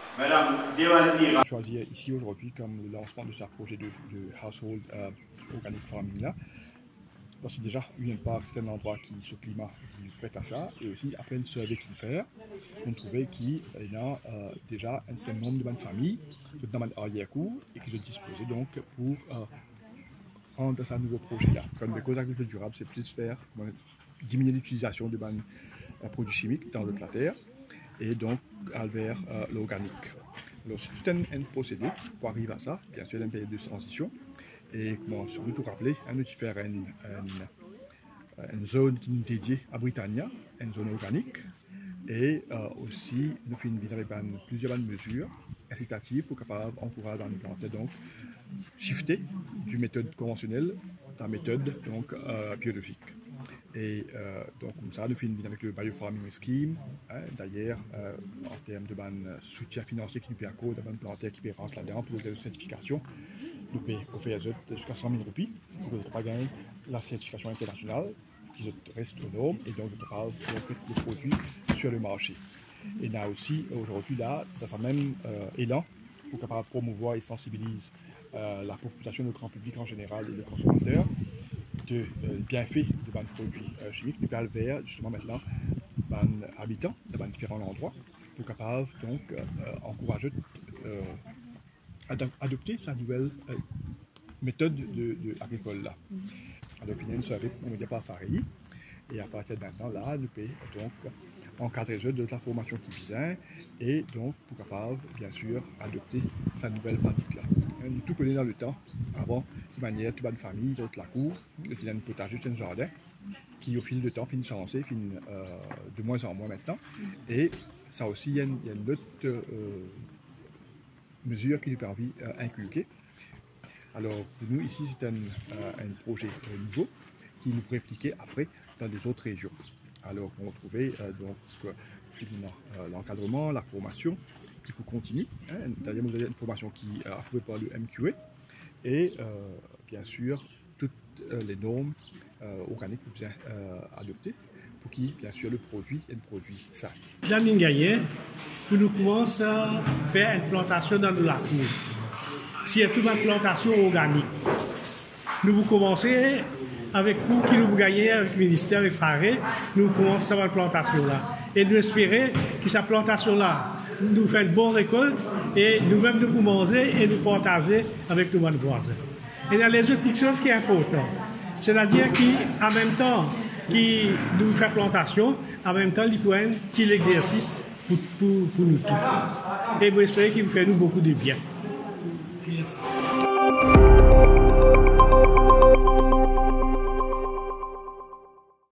Madame Devanira. Choisi ici aujourd'hui comme le lancement de ce projet de household organic farming là. Donc c'est déjà une part, c'est un endroit qui, ce climat, qui est prêt à ça, et aussi après une survey qu'il fait, on trouvait qu'il y a déjà un certain nombre de bonnes familles, dans l'arrière-cour, et qui se disposaient donc pour prendre ce nouveau projet-là. Comme des causes agricoles durables, c'est plus faire diminuer l'utilisation de produits chimiques dans la terre, et donc vers l'organique. Alors c'est tout un procédé pour arriver à ça, bien sûr, une période de transition. Et comment surtout rappeler, nous faire une zone qui nous dédiée à Britannia, une zone organique, et aussi nous faisons avec plusieurs mesures incitatives pour capable encourager les plantes donc shifter du méthode conventionnelle à la méthode donc biologique. Et donc comme ça, nous faisons avec le biofarming scheme, d'ailleurs en termes de soutien financier qui nous permet de planter qui peut rentrer là-dedans pour la certification. Nous payons jusqu'à 100 000 roupies pour ne pas gagner la certification internationale qui reste aux normes et donc de parler de produits sur le marché. Et là aussi, aujourd'hui, là, dans un même élan, pour capable promouvoir et sensibiliser la population, le grand public en général et le consommateur de bienfaits de produits chimiques, nous parlons vers justement maintenant les habitants dans différents endroits pour capable donc encourager adopter sa nouvelle méthode agricole là. Alors finalement, ça avait on ne pas pareil. Et à partir de maintenant là, nous pouvons donc encadrer de la formation qui vient et donc pour capable bien sûr adopter sa nouvelle pratique là. Nous tout connaît dans le temps avant de manière toute bonne famille, toute la cour, il y a un potager, un jardin qui au fil du temps finit changer, finit de moins en moins maintenant. Et ça aussi il y a une autre mesure qui nous permet d'inculquer. Alors pour nous ici c'est un projet nouveau qui nous répliquer après dans les autres régions. Alors on va trouver donc l'encadrement, la formation qui peut continuer. D'ailleurs vous avez une formation qui est approuvée par le MQA et bien sûr toutes les normes organiques que vous avez adoptées pour qui bien sûr le produit est un produit sain. Jamine Gagné, pour nous commencer à faire une plantation dans la cour. Si c'est une plantation organique, nous vous commencer avec vous qui nous gagnez avec le ministère, avec Faré, nous commençons cette plantation-là. Et nous espérons que cette plantation-là nous fait une bonne récolte et nous-mêmes nous pouvons manger et nous partager avec nos voisins. Et dans les autres choses qui est important, c'est-à-dire qu'en même temps qui nous fait plantation, en même temps il faut un petit exercice pour nous tous. Et vous espérez qu'il vous fait nous beaucoup de bien. Merci.